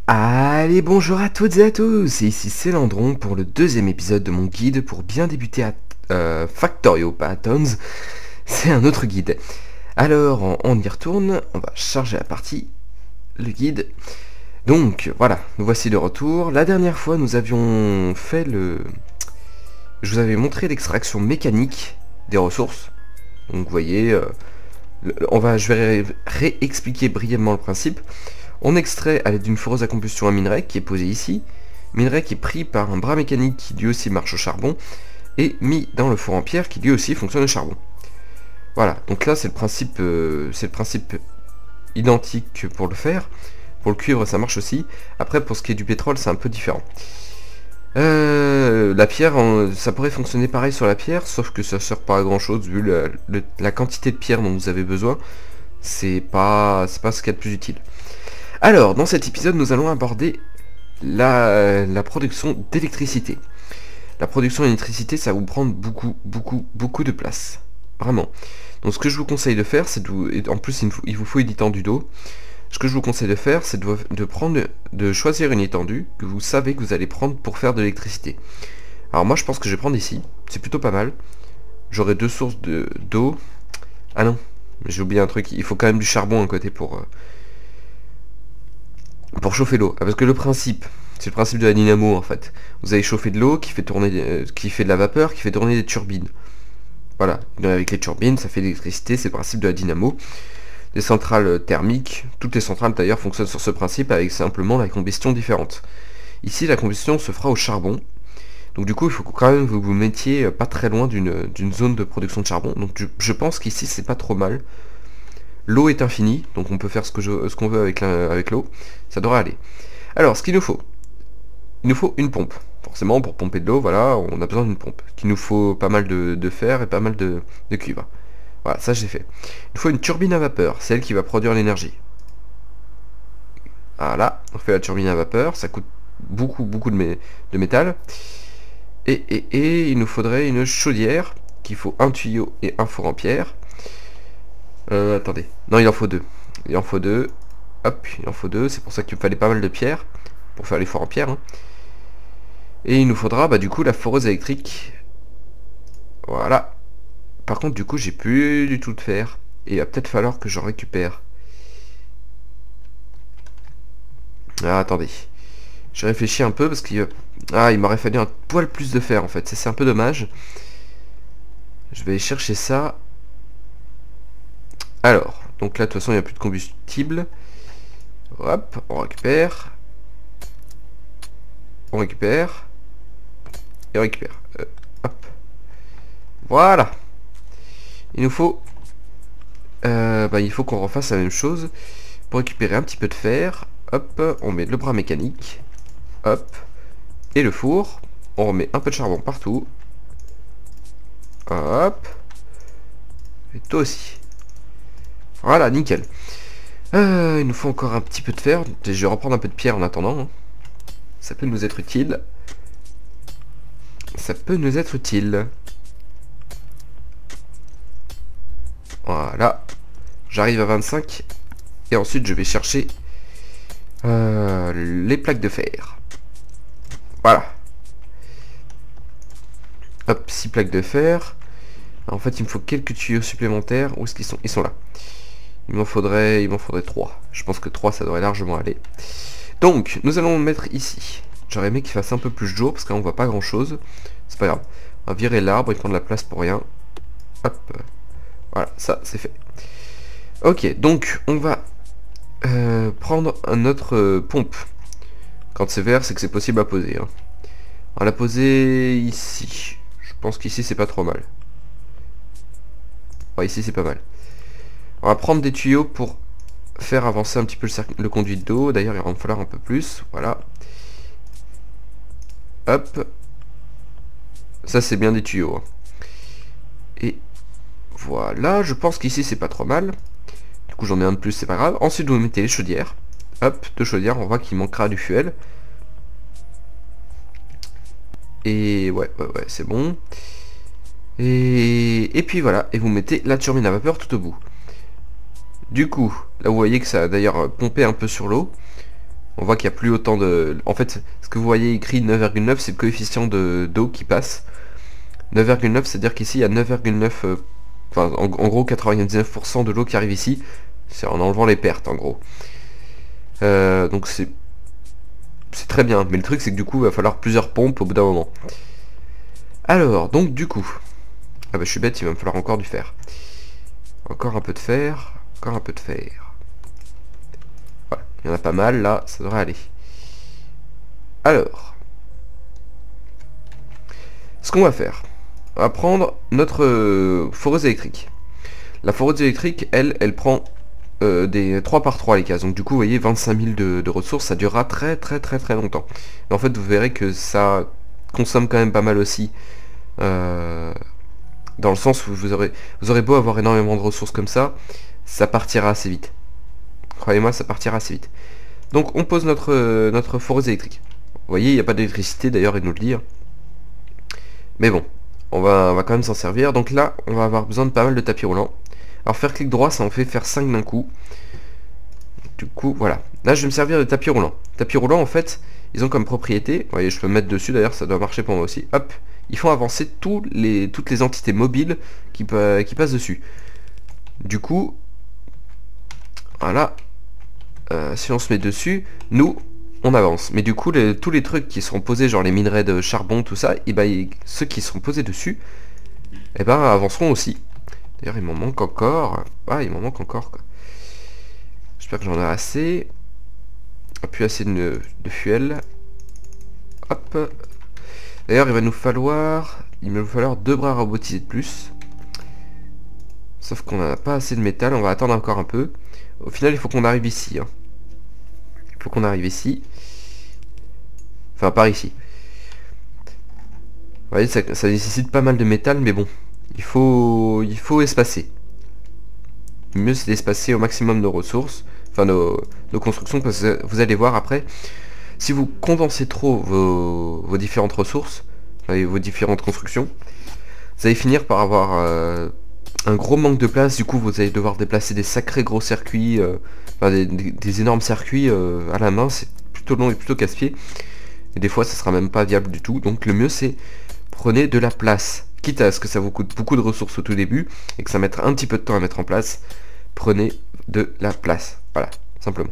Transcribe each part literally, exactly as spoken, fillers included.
Allez, bonjour à toutes et à tous, et ici c'est Landron pour le deuxième épisode de mon guide pour bien débuter à euh, Factorio, pas à Tons, c'est un autre guide. Alors, on, on y retourne, on va charger la partie, le guide. Donc, voilà, nous voici de retour. La dernière fois, nous avions fait le... Je vous avais montré l'extraction mécanique des ressources. Donc, vous voyez, euh, le, on va, je vais ré réexpliquer brièvement le principe. On extrait à l'aide d'une foreuse à combustion un minerai qui est posé ici, minerai qui est pris par un bras mécanique qui lui aussi marche au charbon, et mis dans le four en pierre qui lui aussi fonctionne au charbon. Voilà, donc là c'est le principe euh, c'est le principe identique pour le fer. Pour le cuivre ça marche aussi. Après pour ce qui est du pétrole c'est un peu différent. Euh, la pierre, ça pourrait fonctionner pareil sur la pierre, sauf que ça sert pas à grand chose vu la, le, la quantité de pierre dont vous avez besoin. C'est pas, c'est pas ce qu'il y a de plus utile. Alors, dans cet épisode, nous allons aborder la, la production d'électricité. La production d'électricité, ça va vous prendre beaucoup, beaucoup, beaucoup de place. Vraiment. Donc ce que je vous conseille de faire, c'est de vous... En plus, il, faut, il vous faut une étendue d'eau. Ce que je vous conseille de faire, c'est de, de, prendre, de choisir une étendue que vous savez que vous allez prendre pour faire de l'électricité. Alors moi, je pense que je vais prendre ici. C'est plutôt pas mal. J'aurai deux sources de d'eau. Ah non, j'ai oublié un truc. Il faut quand même du charbon à côté pour... Euh, pour chauffer l'eau, parce que le principe, c'est le principe de la dynamo en fait. Vous allez chauffer de l'eau qui fait tourner, euh, qui fait de la vapeur, qui fait tourner des turbines. Voilà, donc avec les turbines, ça fait de l'électricité, c'est le principe de la dynamo. Les centrales thermiques, toutes les centrales d'ailleurs fonctionnent sur ce principe avec simplement la combustion différente. Ici, la combustion se fera au charbon. Donc du coup, il faut quand même que vous vous mettiez pas très loin d'une d'une zone de production de charbon. Donc je, je pense qu'ici, c'est pas trop mal. L'eau est infinie, donc on peut faire ce que je, ce qu'on veut avec la, avec l'eau. Ça devrait aller. Alors, ce qu'il nous faut, il nous faut une pompe. Forcément, pour pomper de l'eau, voilà, on a besoin d'une pompe. Il nous faut pas mal de, de fer et pas mal de, de cuivre. Voilà, ça j'ai fait. Il nous faut une turbine à vapeur, celle qui va produire l'énergie. Voilà, on fait la turbine à vapeur, ça coûte beaucoup, beaucoup de, mé de métal. Et, et, et il nous faudrait une chaudière, qu'il faut un tuyau et un four en pierre. Euh, attendez. Non, il en faut deux. Il en faut deux. Hop, il en faut deux. C'est pour ça qu'il me fallait pas mal de pierres. Pour faire les fours en pierre. Hein. Et il nous faudra, bah, du coup, la foreuse électrique. Voilà. Par contre, du coup, j'ai plus du tout de fer. Et il va peut-être falloir que j'en récupère. Ah, attendez. J'ai réfléchi un peu parce qu'il... Ah, il m'aurait fallu un poil plus de fer, en fait. C'est un peu dommage. Je vais aller chercher ça. Alors, donc là de toute façon il n'y a plus de combustible. Hop, on récupère. On récupère. Et on récupère. Euh, hop. Voilà. Il nous faut... Euh, bah, il faut qu'on refasse la même chose. Pour récupérer un petit peu de fer. Hop, on met le bras mécanique. Hop. Et le four. On remet un peu de charbon partout. Hop. Et toi aussi. Voilà, nickel. Euh, il nous faut encore un petit peu de fer. Je vais reprendre un peu de pierre en attendant. Hein. Ça peut nous être utile. Ça peut nous être utile. Voilà. J'arrive à vingt-cinq. Et ensuite, je vais chercher euh, les plaques de fer. Voilà. Hop, six plaques de fer. En fait, il me faut quelques tuyaux supplémentaires. Où est-ce qu'ils sont? Ils sont là. Il m'en faudrait, il m'en faudrait trois. Je pense que trois ça devrait largement aller. Donc, nous allons le mettre ici. J'aurais aimé qu'il fasse un peu plus de jour, parce qu'on voit pas grand chose. C'est pas grave. On va virer l'arbre, il prend de la place pour rien. Hop. Voilà, ça, c'est fait. Ok, donc, on va euh, prendre notre euh, pompe. Quand c'est vert, c'est que c'est possible à poser. Hein. On va la poser ici. Je pense qu'ici, c'est pas trop mal. Ouais, ici, c'est pas mal. On va prendre des tuyaux pour faire avancer un petit peu le, le conduit d'eau. D'ailleurs, il va en falloir un peu plus. Voilà. Hop. Ça, c'est bien des tuyaux. Hein. Et voilà. Je pense qu'ici, c'est pas trop mal. Du coup, j'en mets un de plus, c'est pas grave. Ensuite, vous mettez les chaudières. Hop, deux chaudières. On voit qu'il manquera du fuel. Et ouais, ouais, ouais, c'est bon. Et... Et puis voilà. Et vous mettez la turbine à vapeur tout au bout. Du coup, là vous voyez que ça a d'ailleurs pompé un peu sur l'eau. On voit qu'il n'y a plus autant de... En fait, ce que vous voyez écrit neuf virgule neuf, c'est le coefficient de d'eau qui passe. neuf virgule neuf, c'est-à-dire qu'ici, il y a neuf virgule neuf... Euh, enfin, en, en gros, quatre-vingt-dix-neuf pour cent de l'eau qui arrive ici. C'est en enlevant les pertes, en gros. Euh, donc c'est... C'est très bien. Mais le truc, c'est que du coup, il va falloir plusieurs pompes au bout d'un moment. Alors, donc, du coup... Ah bah, je suis bête, il va me falloir encore du fer. Encore un peu de fer. Encore un peu de fer. Voilà, il y en a pas mal, là, ça devrait aller. Alors... Ce qu'on va faire, on va prendre notre euh, foreuse électrique. La foreuse électrique, elle, elle prend euh, des trois par trois les cases. Donc du coup, vous voyez, vingt-cinq mille de, de ressources, ça durera très très très très longtemps. Et en fait, vous verrez que ça consomme quand même pas mal aussi. Euh, dans le sens où vous aurez, vous aurez beau avoir énormément de ressources comme ça, ça partira assez vite. Croyez-moi, ça partira assez vite. Donc on pose notre, euh, notre foreuse électrique. Vous voyez, il n'y a pas d'électricité, d'ailleurs, il nous le dit. Hein. Mais bon, on va, on va quand même s'en servir. Donc là, on va avoir besoin de pas mal de tapis roulants. Alors faire clic droit, ça en fait faire cinq d'un coup. Du coup, voilà. Là, je vais me servir de tapis roulant. Tapis roulant, en fait, ils ont comme propriété, vous voyez, je peux me mettre dessus, d'ailleurs, ça doit marcher pour moi aussi. Hop, ils font avancer tous les, toutes les entités mobiles qui, qui passent dessus. Du coup, voilà. Euh, si on se met dessus, nous... on avance. Mais du coup, les, tous les trucs qui seront posés, genre les minerais de charbon, tout ça, et ben ceux qui seront posés dessus, et ben avanceront aussi. D'ailleurs, il m'en manque encore. Ah, il m'en manque encore, quoi. J'espère que j'en ai assez. Plus assez de, de fuel. Hop. D'ailleurs, il va nous falloir... Il va nous falloir deux bras robotisés de plus. Sauf qu'on n'a pas assez de métal, on va attendre encore un peu. Au final, il faut qu'on arrive ici, hein. Il faut qu'on arrive ici. Enfin, par ici. Vous voyez, ça, ça nécessite pas mal de métal, mais bon. Il faut, il faut espacer. Le mieux, c'est d'espacer au maximum nos ressources. Enfin, nos, nos constructions, parce que vous allez voir après. Si vous condensez trop vos, vos différentes ressources, vos différentes constructions, vous allez finir par avoir euh, un gros manque de place. Du coup, vous allez devoir déplacer des sacrés gros circuits, euh, enfin, des, des, des énormes circuits euh, à la main. C'est plutôt long et plutôt casse-pied. Et des fois, ça sera même pas viable du tout. Donc, le mieux, c'est prenez de la place. Quitte à ce que ça vous coûte beaucoup de ressources au tout début et que ça mettra un petit peu de temps à mettre en place, prenez de la place. Voilà, simplement.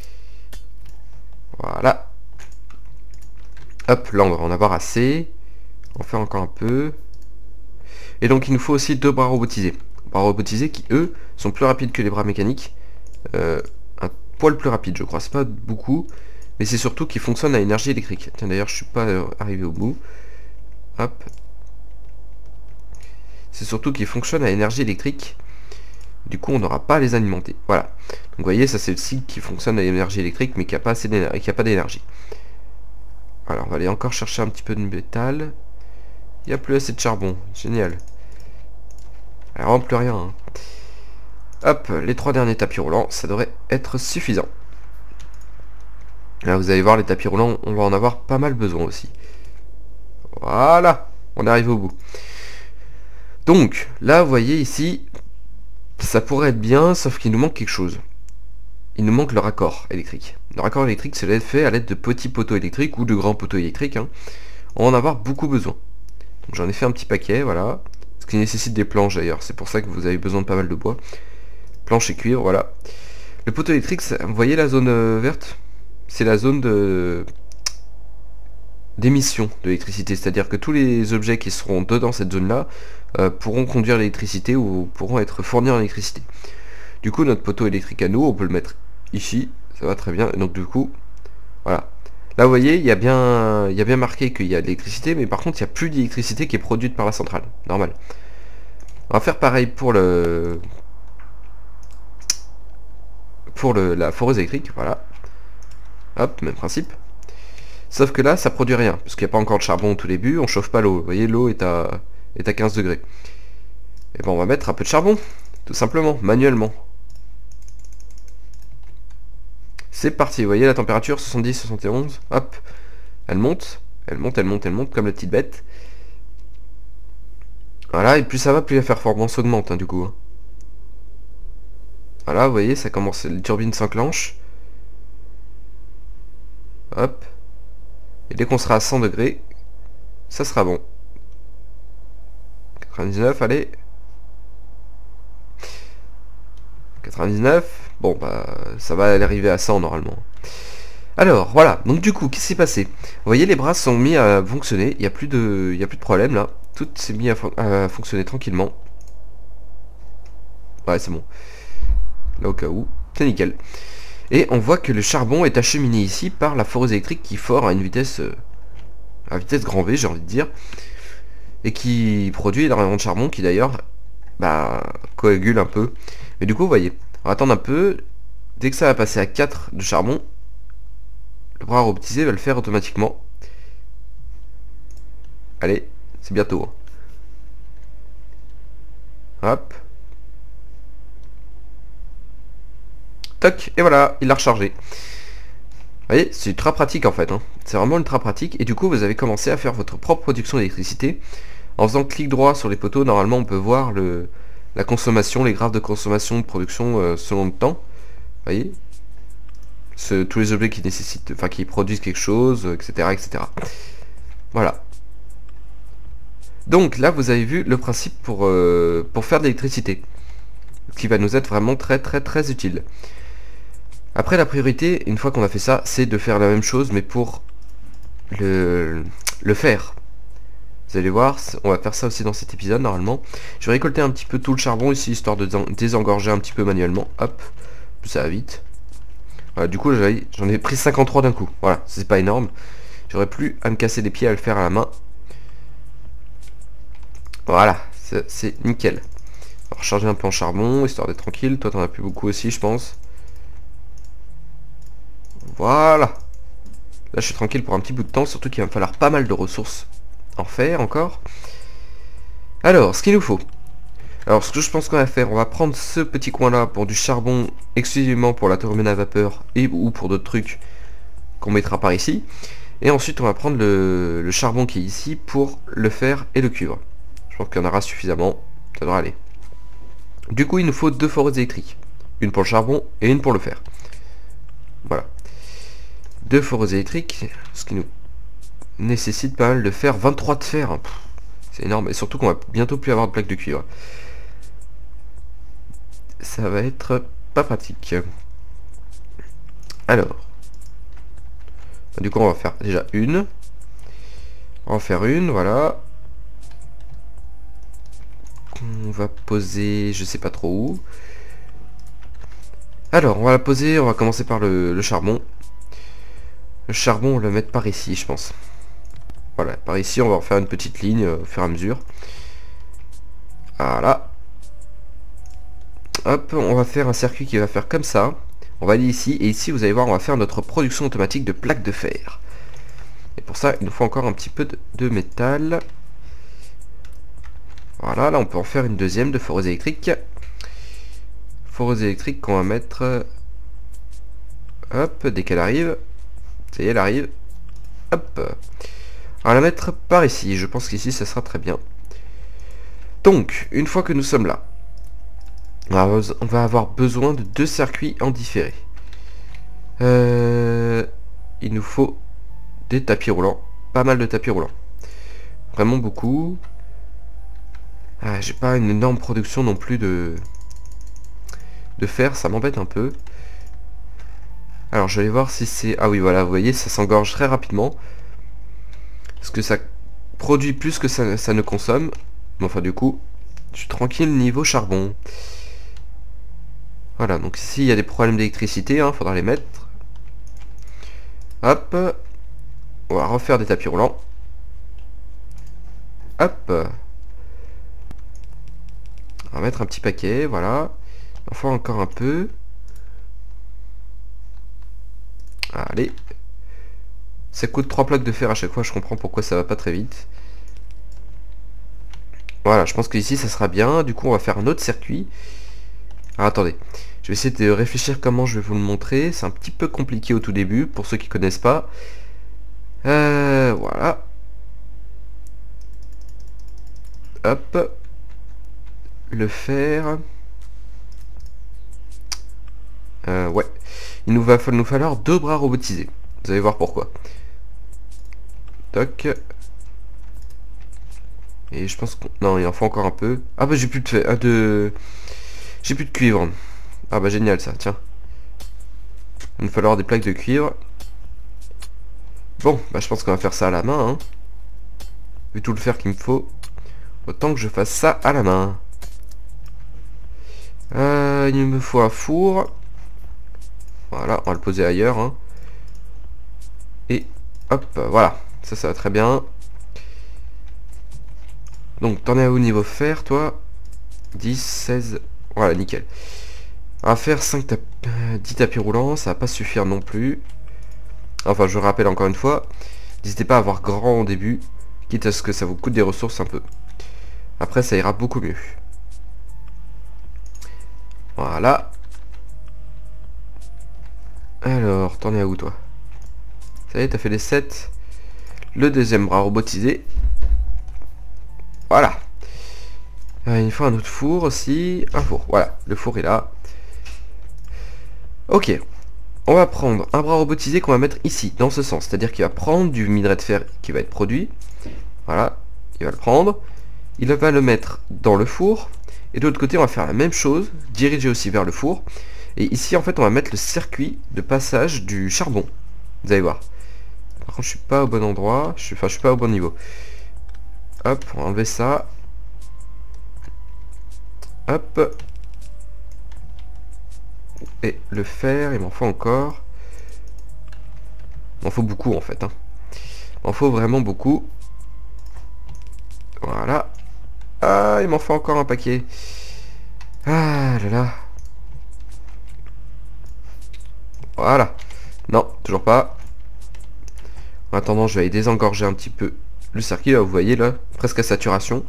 Voilà. Hop, là, on va en avoir assez. On va faire encore un peu. Et donc, il nous faut aussi deux bras robotisés. Bras robotisés qui, eux, sont plus rapides que les bras mécaniques. Euh, un poil plus rapide, je crois. C'est pas beaucoup. Mais c'est surtout qu'ils fonctionnent à énergie électrique. Tiens, d'ailleurs, je suis pas euh, arrivé au bout. Hop. C'est surtout qu'ils fonctionnent à énergie électrique. Du coup, on n'aura pas à les alimenter. Voilà. Donc, vous voyez, ça, c'est le cycle qui fonctionne à l'énergie électrique, mais qui n'a pas assez d'énergie, qui a pas d'énergie. Alors, on va aller encore chercher un petit peu de métal. Il n'y a plus assez de charbon. Génial. Alors, vraiment plus rien. Hein. Hop, les trois derniers tapis roulants, ça devrait être suffisant. Là, vous allez voir, les tapis roulants, on va en avoir pas mal besoin aussi. Voilà, on arrive au bout. Donc, là, vous voyez ici, ça pourrait être bien, sauf qu'il nous manque quelque chose. Il nous manque le raccord électrique. Le raccord électrique, c'est fait à l'aide de petits poteaux électriques ou de grands poteaux électriques. Hein. On va en avoir beaucoup besoin. J'en ai fait un petit paquet, voilà. Ce qui nécessite des planches d'ailleurs. C'est pour ça que vous avez besoin de pas mal de bois. Planches et cuivre, voilà. Le poteau électrique, ça, vous voyez la zone euh, verte? C'est la zone de d'émission de l'électricité. C'est-à-dire que tous les objets qui seront dedans cette zone-là euh, pourront conduire l'électricité ou pourront être fournis en électricité. Du coup, notre poteau électrique à nous, on peut le mettre ici. Ça va très bien. Et donc du coup, voilà. Là, vous voyez, il y a bien, il y a bien marqué qu'il y a de l'électricité, mais par contre, il n'y a plus d'électricité qui est produite par la centrale. Normal. On va faire pareil pour le... Pour le, la foreuse électrique, voilà. Hop, même principe. Sauf que là, ça produit rien, parce qu'il n'y a pas encore de charbon au tout début, on chauffe pas l'eau. Vous voyez, l'eau est à, est à quinze degrés. Et ben on va mettre un peu de charbon, tout simplement, manuellement. C'est parti, vous voyez la température, soixante-dix, soixante et onze, hop, elle monte, elle monte, elle monte, elle monte, comme la petite bête. Voilà, et plus ça va, plus la performance augmente, hein, du coup. Voilà, vous voyez, ça commence, les turbines s'enclenchent. Hop. Et dès qu'on sera à cent degrés, ça sera bon. quatre-vingt-dix-neuf, allez. quatre-vingt-dix-neuf. Bon, bah, ça va arriver à cent normalement. Alors, voilà. Donc du coup, qu'est-ce qui s'est passé? Vous voyez, les bras sont mis à fonctionner. Il n'y a plus de, il y a plus de problème là. Tout s'est mis à, fon à fonctionner tranquillement. Ouais, c'est bon. Là, au cas où, c'est nickel. Et on voit que le charbon est acheminé ici par la foreuse électrique qui fore à une vitesse, euh, à vitesse grand V, j'ai envie de dire, et qui produit énormément de charbon, qui d'ailleurs, bah, coagule un peu. Mais du coup, vous voyez, on va attendre un peu. Dès que ça va passer à quatre de charbon, le bras robotisé va le faire automatiquement. Allez, c'est bientôt. Hop. Toc, et voilà, il l'a rechargé. Vous voyez, c'est ultra pratique en fait. Hein. C'est vraiment ultra pratique. Et du coup, vous avez commencé à faire votre propre production d'électricité. En faisant clic droit sur les poteaux, normalement, on peut voir le, la consommation, les graphes de consommation, de production euh, selon le temps. Vous voyez, ce, tous les objets qui nécessitent, enfin qui produisent quelque chose, et cetera, et cetera. Voilà. Donc là, vous avez vu le principe pour, euh, pour faire de l'électricité. Ce qui va nous être vraiment très très très utile. Après, la priorité, une fois qu'on a fait ça, c'est de faire la même chose, mais pour le, le faire. Vous allez voir, on va faire ça aussi dans cet épisode, normalement. Je vais récolter un petit peu tout le charbon ici, histoire de désengorger un petit peu manuellement. Hop, ça va vite. Voilà, du coup, j'en ai pris cinquante-trois d'un coup. Voilà, c'est pas énorme. J'aurais plus à me casser les pieds à le faire à la main. Voilà, c'est nickel. On va recharger un peu en charbon, histoire d'être tranquille. Toi, t'en as plus beaucoup aussi, je pense. Voilà. Là, je suis tranquille pour un petit bout de temps, surtout qu'il va me falloir pas mal de ressources en fer encore. Alors, ce qu'il nous faut. Alors, ce que je pense qu'on va faire, on va prendre ce petit coin-là pour du charbon exclusivement pour la turbine à vapeur et ou pour d'autres trucs qu'on mettra par ici. Et ensuite, on va prendre le, le charbon qui est ici pour le fer et le cuivre. Je pense qu'il y en aura suffisamment. Ça devrait aller. Du coup, il nous faut deux foreuses électriques. Une pour le charbon et une pour le fer. Voilà. Deux foreuses électriques, ce qui nous nécessite pas mal de fer. vingt-trois de fer. C'est énorme. Et surtout qu'on va bientôt plus avoir de plaques de cuivre. Ça va être pas pratique. Alors. Du coup, on va faire déjà une. On va en faire une, voilà. On va poser, je sais pas trop où. Alors, on va la poser, on va commencer par le, le charbon. Le charbon, on va le mettre par ici, je pense. Voilà, par ici, on va en faire une petite ligne euh, au fur et à mesure. Voilà. Hop, on va faire un circuit qui va faire comme ça. On va aller ici, et ici, vous allez voir, on va faire notre production automatique de plaques de fer. Et pour ça, il nous faut encore un petit peu de, de métal. Voilà, là, on peut en faire une deuxième de foreuse électrique. Foreuse électrique qu'on va mettre... Hop, dès qu'elle arrive. Ça y est, elle arrive. Hop. On va la mettre par ici. Je pense qu'ici, ça sera très bien. Donc, une fois que nous sommes là, on va avoir besoin de deux circuits en différé. Euh, il nous faut des tapis roulants. Pas mal de tapis roulants. Vraiment beaucoup. Ah, j'ai pas une énorme production non plus de, de fer. Ça m'embête un peu. Alors, je vais voir si c'est... Ah oui, voilà, vous voyez, ça s'engorge très rapidement. Parce que ça produit plus que ça, ça ne consomme. Mais enfin, du coup, je suis tranquille niveau charbon. Voilà, donc ici, il y a des problèmes d'électricité, hein, faudra les mettre. Hop. On va refaire des tapis roulants. Hop. On va mettre un petit paquet, voilà. Enfin, encore un peu. Allez. Ça coûte trois plaques de fer à chaque fois, je comprends pourquoi ça va pas très vite. Voilà, je pense que ici ça sera bien. Du coup, on va faire un autre circuit. Alors, attendez. Je vais essayer de réfléchir comment je vais vous le montrer. C'est un petit peu compliqué au tout début, pour ceux qui connaissent pas. Euh, voilà. Hop. Le fer. Euh, ouais. Il nous va nous falloir deux bras robotisés. Vous allez voir pourquoi. Toc. Et je pense que... Non, il en faut encore un peu. Ah bah j'ai plus de... Fait... Ah, de... J'ai plus de cuivre. Ah bah génial ça, tiens. Il va falloir des plaques de cuivre. Bon, bah je pense qu'on va faire ça à la main. Hein. Vu tout le fer qu'il me faut, autant que je fasse ça à la main. Euh, il me faut un four. Voilà, on va le poser ailleurs. Hein. Et hop, voilà. Ça, ça va très bien. Donc, t'en es où au niveau fer, toi? dix, seize... Voilà, nickel. On va faire cinq tap... dix tapis roulants, ça va pas suffire non plus. Enfin, je rappelle encore une fois, n'hésitez pas à avoir grand au début, quitte à ce que ça vous coûte des ressources un peu. Après, ça ira beaucoup mieux. Voilà. Alors, t'en es à où, toi? Ça y est, t'as fait les sept. Le deuxième bras robotisé. Voilà. Euh, il faut un autre four aussi. Un four, voilà. Le four est là. Ok. On va prendre un bras robotisé qu'on va mettre ici, dans ce sens. C'est-à-dire qu'il va prendre du minerai de fer qui va être produit. Voilà. Il va le prendre. Il va le mettre dans le four. Et de l'autre côté, on va faire la même chose. Diriger aussi vers le four. Et ici, en fait, on va mettre le circuit de passage du charbon. Vous allez voir. Par contre, je suis pas au bon endroit. Je suis, enfin, je suis pas au bon niveau. Hop, on va enlever ça. Hop. Et le fer, il m'en faut encore. Il m'en faut beaucoup, en fait. Hein. Il m'en faut vraiment beaucoup. Voilà. Ah, il m'en faut encore un paquet. Ah là là. Voilà. Non, toujours pas. En attendant, je vais aller désengorger un petit peu le circuit. Là, vous voyez, là, presque à saturation.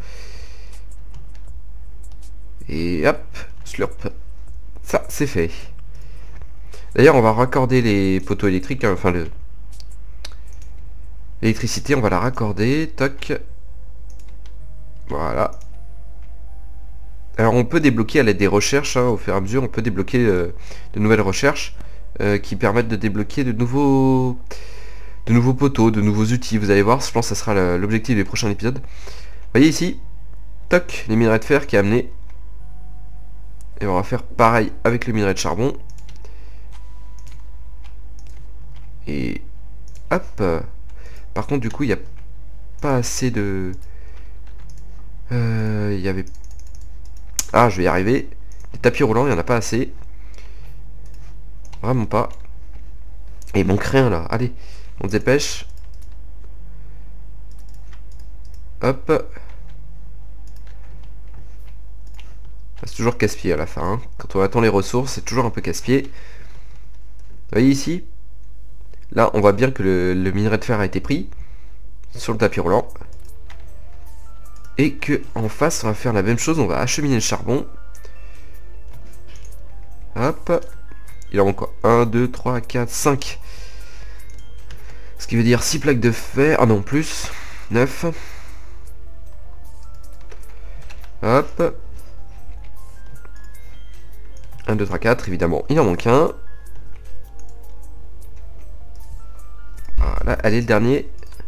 Et hop, slurp. Ça, c'est fait. D'ailleurs, on va raccorder les poteaux électriques. Hein, enfin, le l'électricité, on va la raccorder. Toc. Voilà. Alors, on peut débloquer à l'aide des recherches. Hein, au fur et à mesure, on peut débloquer euh, de nouvelles recherches euh, qui permettent de débloquer de nouveaux... de nouveaux poteaux, de nouveaux outils. Vous allez voir, je pense que ça sera l'objectif des prochains épisodes. Vous voyez ici, toc, les minerais de fer qui est amené. Et on va faire pareil avec le minerai de charbon. Et hop. Par contre, du coup, il n'y a pas assez de... Euh, il y avait... Ah, je vais y arriver. Les tapis roulants, il n'y en a pas assez. Vraiment pas. Et il manque rien là. Allez, on se dépêche. Hop. C'est toujours casse-pied à la fin. Hein. Quand on attend les ressources, c'est toujours un peu casse-pied. Vous voyez ici? Là, on voit bien que le, le minerai de fer a été pris sur le tapis roulant. Et que en face, on va faire la même chose. On va acheminer le charbon. Hop. Il en manque quoi? un, deux, trois, quatre, cinq. Ce qui veut dire six plaques de fer. Ah non, plus. neuf. Hop. un, deux, trois, quatre, évidemment. Il en manque un. Voilà, allez, le dernier.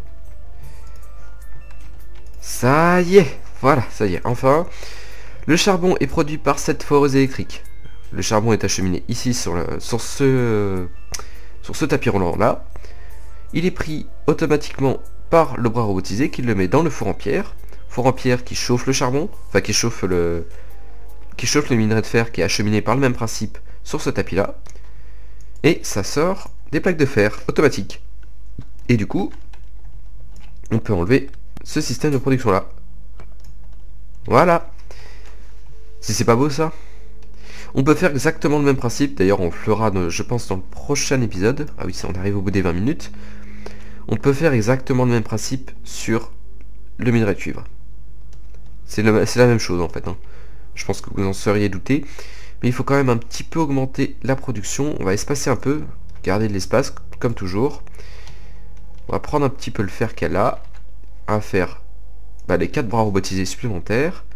Ça y est. Voilà, ça y est, enfin. Le charbon est produit par cette foreuse électrique. Le charbon est acheminé ici sur, le, sur, ce, sur ce tapis roulant là. Il est pris automatiquement par le bras robotisé qui le met dans le four en pierre. Four en pierre qui chauffe le charbon, enfin qui chauffe le, qui chauffe le minerai de fer qui est acheminé par le même principe sur ce tapis là. Et ça sort des plaques de fer automatiques. Et du coup, on peut enlever ce système de production là. Voilà. Si c'est pas beau ça. On peut faire exactement le même principe, d'ailleurs on le fera je pense dans le prochain épisode. Ah oui, ça on arrive au bout des vingt minutes. On peut faire exactement le même principe sur le minerai de cuivre. C'est la même chose en fait. Hein. Je pense que vous en seriez douté. Mais il faut quand même un petit peu augmenter la production. On va espacer un peu, garder de l'espace comme toujours. On va prendre un petit peu le fer qu'elle a. On va faire bah, les quatre bras robotisés supplémentaires.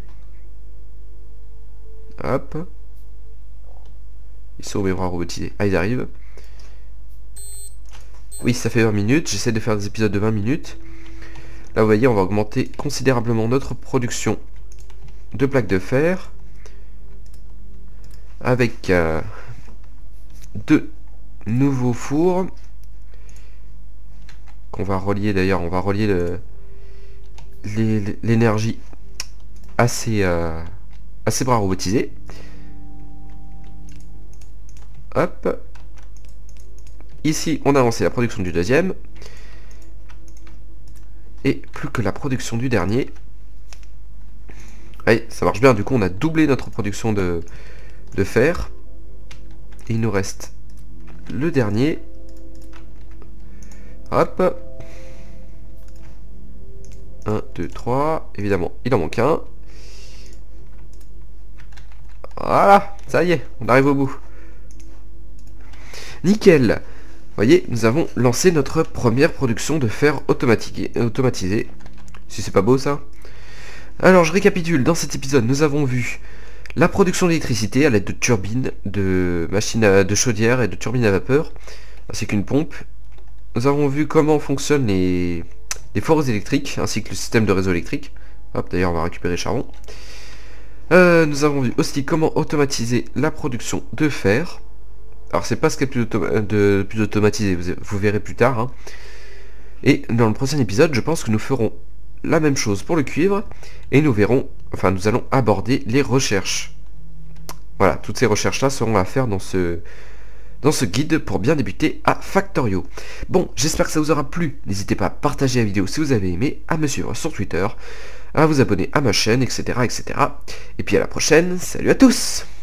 Hop. Ils sont mes bras robotisés. Ah, ils arrivent. Oui, ça fait vingt minutes, j'essaie de faire des épisodes de vingt minutes. Là, vous voyez, on va augmenter considérablement notre production de plaques de fer. Avec euh, deux nouveaux fours. Qu'on va relier d'ailleurs, on va relier le l'énergie assez, euh, assez bras robotisée. Hop. Ici, on a lancé la production du deuxième. Et plus que la production du dernier. Allez, ça marche bien. Du coup, on a doublé notre production de, de fer. Et il nous reste le dernier. Hop. un, deux, trois. Évidemment, il en manque un. Voilà, ça y est, on arrive au bout. Nickel. Vous voyez, nous avons lancé notre première production de fer automatisée. Si c'est pas beau ça. Alors, je récapitule. Dans cet épisode, nous avons vu la production d'électricité à l'aide de turbines, de machines à, de chaudières et de turbines à vapeur, ainsi qu'une pompe. Nous avons vu comment fonctionnent les, les forces électriques, ainsi que le système de réseau électrique. Hop, d'ailleurs, on va récupérer le charbon. Euh, nous avons vu aussi comment automatiser la production de fer. Alors, c'est pas ce qu'il y a plus, autom de, plus automatisé, vous, vous verrez plus tard. Hein. Et dans le prochain épisode, je pense que nous ferons la même chose pour le cuivre. Et nous verrons, enfin, nous allons aborder les recherches. Voilà, toutes ces recherches-là seront à faire dans ce... dans ce guide pour bien débuter à Factorio. Bon, j'espère que ça vous aura plu. N'hésitez pas à partager la vidéo si vous avez aimé, à me suivre sur Twitter, à vous abonner à ma chaîne, et cetera, et cetera. Et puis à la prochaine, salut à tous!